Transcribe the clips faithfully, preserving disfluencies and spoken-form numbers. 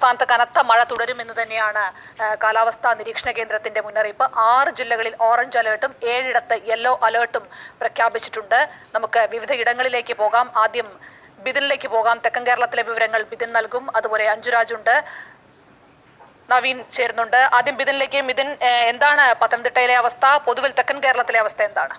സംസ്ഥാനത്ത് കനത്ത മഴ തുടരുമെന്ന് തന്നെയാണ് കാലാവസ്ഥാ നിരീക്ഷണ കേന്ദ്രത്തിന്റെ മുന്നറിയിപ്പ്. ആറ് ജില്ലകളിൽ ഓറഞ്ച് അലേർട്ടും ഏഴിടത്ത് യെല്ലോ അലേർട്ടും പ്രഖ്യാപിച്ചിട്ടുണ്ട്. നമുക്ക് വിവിധ ഇടങ്ങളിലേക്ക് പോകാം. ആദ്യം ബിദിനിലേക്ക് പോകാം. തെക്കൻ കേരളത്തിലെ വിവരങ്ങൾ ബിദിൻ നൽകും. അതുപോലെ അഞ്ജുരാജുണ്ട്, നവീൻ ചേരുന്നുണ്ട്. ആദ്യം ബിദിനിലേക്ക്. ബിദിൻ, എന്താണ് പത്തനംതിട്ടയിലെ അവസ്ഥ? പൊതുവിൽ തെക്കൻ കേരളത്തിലെ അവസ്ഥ എന്താണ്?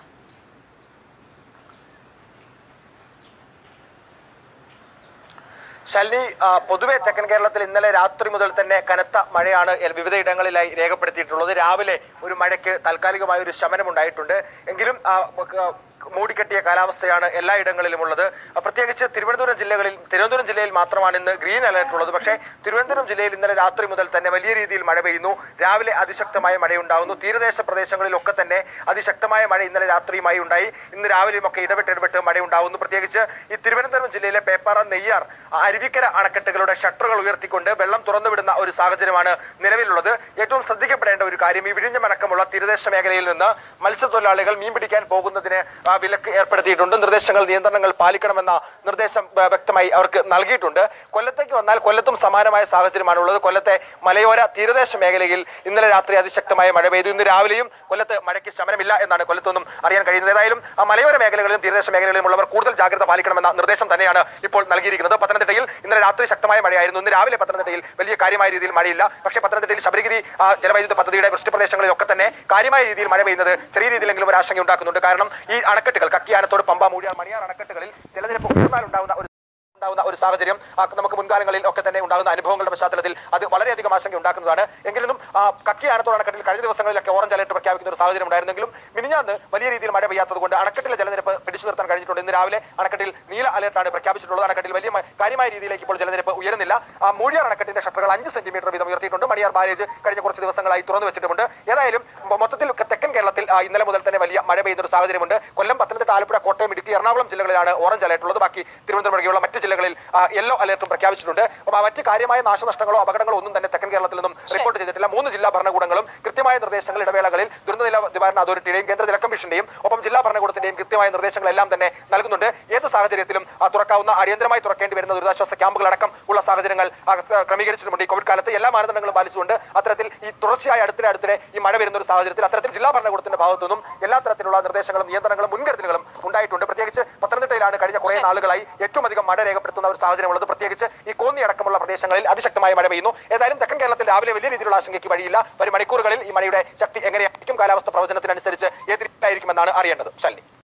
ശാലിനി, പൊതുവെ തെക്കൻ കേരളത്തിൽ ഇന്നലെ രാത്രി മുതൽ തന്നെ കനത്ത മഴയാണ് വിവിധ ഇടങ്ങളിലായി രേഖപ്പെടുത്തിയിട്ടുള്ളത്. രാവിലെ ഒരു മഴയ്ക്ക് താൽക്കാലികമായ ഒരു ശമനം ഉണ്ടായിട്ടുണ്ട്. എങ്കിലും മൂടിക്കെട്ടിയ കാലാവസ്ഥയാണ് എല്ലായിടങ്ങളിലും ഉള്ളത്. പ്രത്യേകിച്ച് തിരുവനന്തപുരം ജില്ലകളിൽ തിരുവനന്തപുരം ജില്ലയിൽ മാത്രമാണ് ഇന്ന് ഗ്രീൻ അലർട്ട് ഉള്ളത്. പക്ഷേ തിരുവനന്തപുരം ജില്ലയിൽ ഇന്നലെ രാത്രി മുതൽ തന്നെ വലിയ രീതിയിൽ മഴ പെയ്യുന്നു. രാവിലെ അതിശക്തമായ മഴയുണ്ടാകുന്നു. തീരദേശ പ്രദേശങ്ങളിലൊക്കെ തന്നെ അതിശക്തമായ മഴ ഇന്നലെ രാത്രിയുമായി ഉണ്ടായി. ഇന്ന് രാവിലെയും ഒക്കെ ഇടപെട്ട് ഇടപെട്ട് മഴയുണ്ടാകുന്നു. പ്രത്യേകിച്ച് ഈ തിരുവനന്തപുരം ജില്ലയിലെ പേപ്പാറ, നെയ്യാർ, അരുവിക്കര അണക്കെട്ടുകളുടെ ഷട്ടറുകൾ ഉയർത്തിക്കൊണ്ട് വെള്ളം തുറന്നുവിടുന്ന ഒരു സാഹചര്യമാണ് നിലവിലുള്ളത്. ഏറ്റവും ശ്രദ്ധിക്കപ്പെടേണ്ട ഒരു കാര്യം, ഈ വിഴിഞ്ഞമടക്കമുള്ള തീരദേശ മേഖലയിൽ നിന്ന് മത്സ്യത്തൊഴിലാളികൾ മീൻ പിടിക്കാൻ പോകുന്നതിന് വിലക്ക് ഏർപ്പെടുത്തിയിട്ടുണ്ട്. നിർദ്ദേശങ്ങൾ നിയന്ത്രണങ്ങൾ പാലിക്കണമെന്ന നിർദ്ദേശം വ്യക്തമായി അവർക്ക് നൽകിയിട്ടുണ്ട്. കൊല്ലത്തേക്ക് വന്നാൽ കൊല്ലത്തും സമാനമായ സാഹചര്യമാണ് ഉള്ളത്. കൊല്ലത്തെ മലയോര തീരദേശ മേഖലയിൽ ഇന്നലെ രാത്രി അതിശക്തമായ മഴ പെയ്തു. ഇന്ന് രാവിലെയും കൊല്ലത്ത് മഴയ്ക്ക് ശമനമില്ല എന്നാണ് കൊല്ലത്തൊന്നും അറിയാൻ കഴിയുന്നത്. ഏതായാലും ആ മലയോര മേഖലകളിലും തീരദേശ മേഖലകളിലും ഉള്ളവർ കൂടുതൽ ജാഗ്രത പാലിക്കണമെന്ന നിർദ്ദേശം തന്നെയാണ് ഇപ്പോൾ നൽകിയിരിക്കുന്നത്. പത്തനംതിട്ടയിൽ ഇന്നലെ രാത്രി ശക്തമായ മഴയായിരുന്നു. ഇന്ന് രാവിലെ പത്തനംതിട്ടയിൽ വലിയ കാര്യമായ രീതിയിൽ മഴയില്ല. പക്ഷേ പത്തനംതിട്ടയിൽ ശബരിഗിരി ജലവൈദ്യുത പദ്ധതിയുടെ വൃഷ്ടിപ്രദേശങ്ങളിലൊക്കെ തന്നെ കാര്യമായ രീതിയിൽ മഴ പെയ്യുന്നത് ചെറിയ രീതിയിലെങ്കിലും ഒരു ആശങ്ക ഉണ്ടാക്കുന്നുണ്ട്. കാരണം ഈ അണക്കെട്ടുകൾ കക്കിയാനത്തോട്, പമ്പ, മൂഴിയാർ, മണിയാർ അണക്കെട്ടുകളിൽ ജലനിരപ്പ് ഉയർന്നാൽ ഉണ്ടാകുന്ന ഒരു ഉണ്ടാകുന്ന ഒരു സാഹചര്യം നമുക്ക് മുൻകാലങ്ങളിൽ ഒക്കെ തന്നെ ഉണ്ടാകുന്ന അനുഭവങ്ങളുടെ പശ്ചാത്തലത്തിൽ അത് വളരെയധികം ആശങ്ക ഉണ്ടാക്കുന്നതാണ്. എങ്കിലും കക്കിയാനത്തോട് അണക്കെട്ടിൽ കഴിഞ്ഞ ദിവസങ്ങളിലൊക്കെ ഓറഞ്ച് അലർട്ട് പ്രഖ്യാപിക്കുന്ന ഒരു സാഹചര്യം ഉണ്ടായിരുന്നെങ്കിലും മിനിഞ്ഞാന്ന് വലിയ രീതിയിൽ മഴ പെയ്യാത്തത് കൊണ്ട് അണക്കെട്ടിലെ ജലനിരപ്പ് പിടിച്ചു നിർത്താൻ കഴിഞ്ഞിട്ടുണ്ട്. ഇന്ന് രാവിലെ അണക്കെട്ടിൽ നീല അലർട്ടാണ് പ്രഖ്യാപിച്ചിട്ടുള്ളത്. അണക്കെട്ടിൽ വലിയ കാര്യമായ രീതിയിലേക്ക് ഇപ്പോൾ ജലനിരപ്പ് ഉയരുന്നില്ല. മൂഴിയാർ അണക്കെട്ടിന്റെ ഷട്ടറുകൾ അഞ്ച് സെന്റിമീറ്റർ വീതം ഉയർത്തിയിട്ടുണ്ട്. മണിയാർ ബാരേജ് കഴിഞ്ഞ കുറച്ച് ദിവസങ്ങളായി തുറന്നു വെച്ചിട്ടുണ്ട്. ഏതായാലും മൊത്തത്തിൽ തെക്കൻ കേരളത്തിൽ ഇന്നലെ മുതൽ തന്നെ വലിയ മഴ പെയ്യുന്ന ഒരു സാഹചര്യമുണ്ട്. കൊല്ലം, പത്തനംതിട്ട, ആലപ്പുഴ, കോട്ടയം, ഇടുക്കി, എറണാകുളം ജില്ലകളിലാണ് ഓറഞ്ച് അലർട്ട് ഉള്ളത്. ബാക്കി തിരുവനന്തപുരം ഒഴികെയുള്ള മറ്റ് ജില്ലകളിൽ യെല്ലോ അലർട്ടും പ്രഖ്യാപിച്ചിട്ടുണ്ട്. മറ്റ് കാര്യമായ നാശനഷ്ടങ്ങളോ അപകടങ്ങളോ ഒന്നും തന്നെ തെക്കൻ കേരളത്തിൽ നിന്നും റിപ്പോർട്ട് ചെയ്തിട്ടില്ല. മൂന്ന് ജില്ലാ ഭരണകൂടങ്ങളും കൃത്യമായ നിർദ്ദേശങ്ങൾ ഇടവേളകളിൽ ദുരന്ത നിവാരണ അതോറിറ്റിയുടെയും കേന്ദ്ര ജല കമ്മീഷന്റെയും ഒപ്പം ജില്ലാ ഭരണകൂടത്തിന്റെയും കൃത്യമായ നിർദ്ദേശങ്ങളെല്ലാം തന്നെ നൽകുന്നുണ്ട്. ഏത് സാഹചര്യത്തിലും തുറക്കാവുന്ന അടിയന്തരമായി തുറക്കേണ്ടി വരുന്ന ദുരിതാശ്വാസ ക്യാമ്പുകൾ അടക്കം ഉള്ള സാഹചര്യങ്ങൾ ക്രമീകരിച്ചിട്ടുണ്ട്. ഈ കോവിഡ് കാലത്ത് എല്ലാ മാനദണ്ഡങ്ങളും പാലിച്ചുകൊണ്ട് അത്തരത്തിൽ ഈ തുടർച്ചയായി അടുത്തിടെ അടുത്തിടെ ഈ മഴ വരുന്ന ഒരു സാഹചര്യത്തിൽ അത്തരത്തിൽ ജില്ലാ ഭരണകൂടത്തിന്റെ ഭാഗത്തു നിന്നും എല്ലാ തരത്തിലുള്ള നിർദ്ദേശങ്ങളും നിയന്ത്രണങ്ങളും മുൻകരുതലുകളും ഉണ്ടായിട്ടുണ്ട്. പ്രത്യേകിച്ച് പത്തനംതിട്ടയിലാണ് കഴിഞ്ഞ കുറേ നാളുകളായി ഏറ്റവും അധികം മഴ രേഖപ്പെടുത്തുന്ന ഒരു സാഹചര്യം ഉള്ളത്. പ്രത്യേകിച്ച് ഈ കോന്നി അടക്കമുള്ള പ്രദേശങ്ങളിൽ അതിശക്തമായ മഴ പെയ്യുന്നു. ഏതായാലും തെക്കൻ കേരളത്തിൽ രാവിലെ വലിയ രീതിയിലുള്ള ആശങ്കയ്ക്ക് വഴിയില്ല. വരും മണിക്കൂറുകളിൽ ഈ മഴയുടെ ശക്തി എങ്ങനെയായിരിക്കും, കാലാവസ്ഥ പ്രവചനത്തിനനുസരിച്ച് ഏത് രീതിയിലായിരിക്കുമെന്നാണ് അറിയേണ്ടത്. ശാലിനി.